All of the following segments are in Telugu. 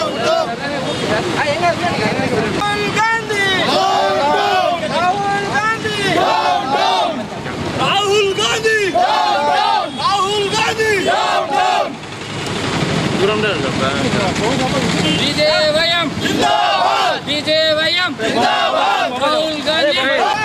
BJYM जिंदाबाद, BJYM जिंदाबाद, राहुल गांधी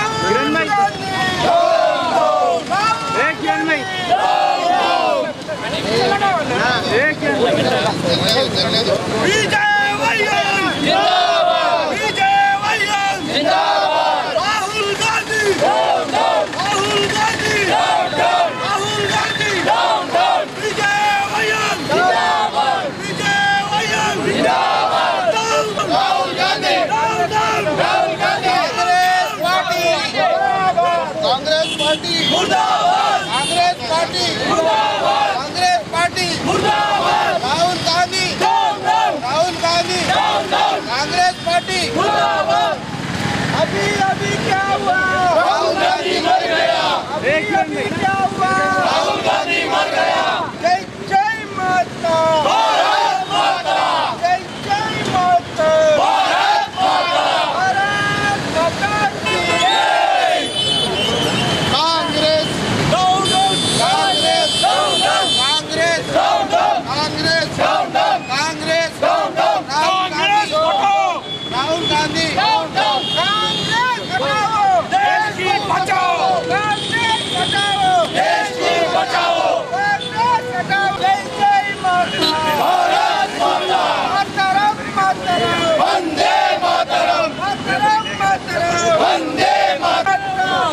अभी क्या हुआ? राहुल गांधी मर गया। अभी क्या हुआ? राहुल गांधी मर गया। जय जय माता, भारत माता, जय जय माता, भारत माता, भारत माता की जय। Congress down down, Congress down down, Congress down down, Congress down down, Congress down down, Congress हटाओ, राहुल गांधी डाउन डाउन, कांग्रेस हटाओ, देश की बचाओ, कांग्रेस हटाओ, देश की बचाओ, कांग्रेस हटाओ, जय जय माता, भारत माता, मातरम मातरम, वंदे मातरम, मातरम मातरम, वंदे मातरम।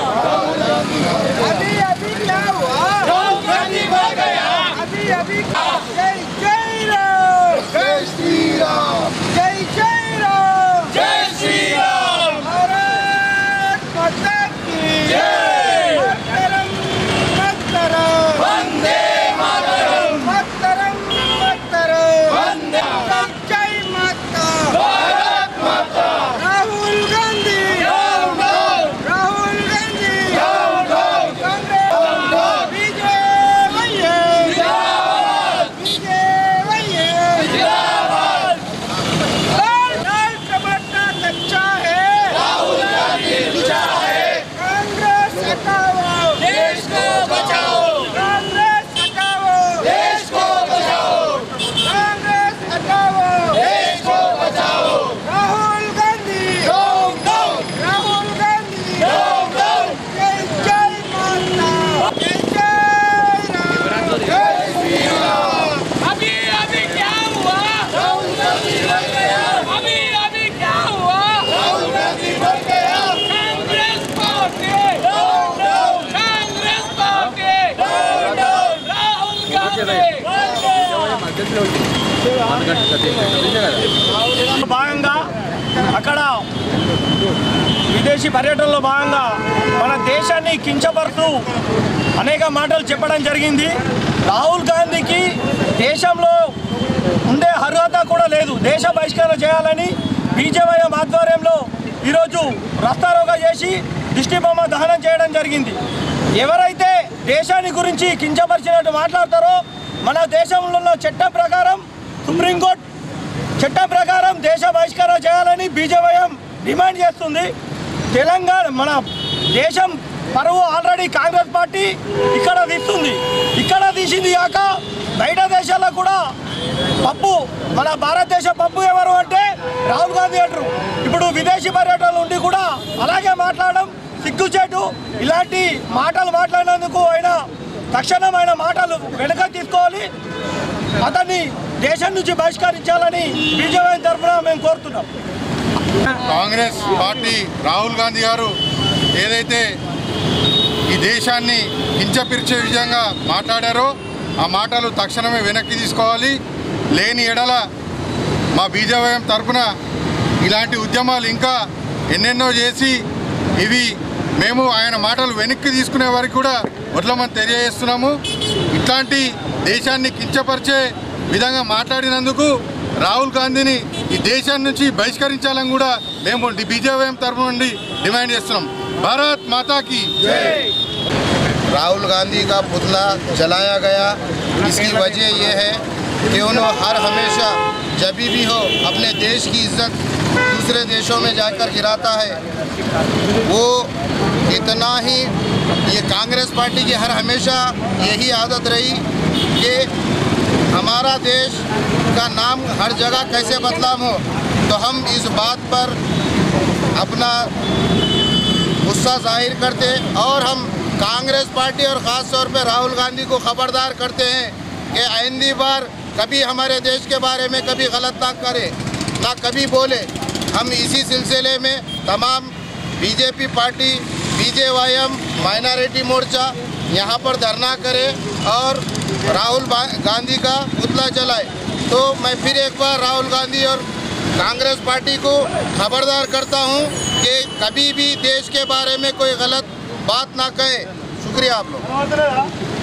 अभी क्या हुआ? राहुल गांधी मर गया। अभी जय जय राम, जय श्री राम, जय जय राम, जय श्री राम, भारत माता की जय। मातरम मातरम, वंदे मातरम, मातरम मातरम, वंदे जय माता, भारत माता, Rahul Gandhi down down, Rahul Gandhi down down, Congress BJYM जिंदाबाद, BJYM जिंदाबाद। लाल टमाटर कच्चा है, राहुल गांधी कच्चा है, कांग्रेस हटाओ, देश को बचाओ, कांग्रेस हटाओ, देश को बचाओ, कांग्रेस हटाओ, देश को बचाओ, Rahul Gandhi down down, Rahul Gandhi down down, जय जय माता, जय जय राम, जय श्री राम। अभी क्या हुआ? राहुल गांधी मर गया। अभी क्या हुआ? राहुल गांधी मर गया। Congress party down down, Congress party down down, Rahul Gandhi భాగంగా అక్కడ విదేశీ పర్యటనలో భాగంగా మన దేశాన్ని కించపరుస్తూ అనేక మాటలు చెప్పడం జరిగింది. రాహుల్ గాంధీకి దేశంలో ఉండే అర్హత కూడా లేదు. దేశ బహిష్కరణ చేయాలని BJYM ఆధ్వర్యంలో ఈరోజు రస్తారోగా చేసి దిష్టిబొమ్మ దహనం చేయడం జరిగింది. ఎవరైతే దేశాన్ని గురించి కించపరిచినట్టు మాట్లాడతారో మన దేశంలో ఉన్న చట్టం ప్రకారం సుప్రీంకోర్టు చట్టం ప్రకారం దేశ బహిష్కరణ చేయాలని BJYM డిమాండ్ చేస్తుంది. తెలంగాణ మన దేశం పరువు ఆల్రెడీ కాంగ్రెస్ పార్టీ ఇక్కడ తీస్తుంది. ఇక్కడ తీసింది కాక బయట దేశాల్లో కూడా పప్పు మన భారతదేశ పప్పు ఎవరు అంటే రాహుల్ గాంధీ అంటారు. ఇప్పుడు విదేశీ పర్యటనలు ఉండి కూడా అలాగే మాట్లాడడం సిగ్గుచేటు. ఇలాంటి మాటలు మాట్లాడినందుకు ఆయన తక్షణం ఆయన మాటలు వెనుక తీసుకోవాలి, అతన్ని దేశం నుంచి బహిష్కరించాలని BJYM తరఫున మేము కోరుతున్నాం. కాంగ్రెస్ పార్టీ రాహుల్ గాంధీ గారు ఏదైతే ఈ దేశాన్ని కించపరిచే విధంగా మాట్లాడారో ఆ మాటలు తక్షణమే వెనక్కి తీసుకోవాలి. లేని ఎడల మా BJYM తరఫున ఇలాంటి ఉద్యమాలు ఇంకా ఎన్నెన్నో చేసి ఇవి మేము ఆయన మాటలు వెనక్కి తీసుకునే వరకు కూడా వదలమని తెలియజేస్తున్నాము. ఇట్లాంటి దేశాన్ని కించపరిచే విధంగా మాట్లాడినందుకు రాహుల్ గాంధీని ఈ దేశం నుంచి బహిష్కరించాలని కూడా మేము BJYM తరఫు నుండి డిమాండ్ చేస్తున్నాం. భారత్ మాతా की जय। राहुल गांधी का पुतला जलाया गया, इसकी वजह यह है कि उन्होंने हमेशा जब भी हो अपने देश की इज्जत दूसरे देशों में जाकर गिराता है, वो इतना ही ये कांग्रेस पार्टी की हर हमेशा यही आदत रही कि हमारा देश का नाम हर जगह कैसे बदनाम हो। तो हम इस बात पर अपना गुस्सा जाहिर करते और हम कांग्रेस पार्टी और ख़ास तौर पे राहुल गांधी को खबरदार करते हैं कि आइंदी बार कभी हमारे देश के बारे में कभी गलत ना करे, ना कभी बोले। हम इसी सिलसिले में तमाम बीजेपी पार्टी, बीजेवाईएम, माइनॉरिटी मोर्चा यहाँ पर धरना करें और राहुल गांधी का पुतला जलाए। तो मैं फिर एक बार राहुल गांधी और कांग्रेस पार्टी को खबरदार करता हूँ कि कभी भी देश के बारे में कोई गलत बात ना कहे। शुक्रिया आप लोग।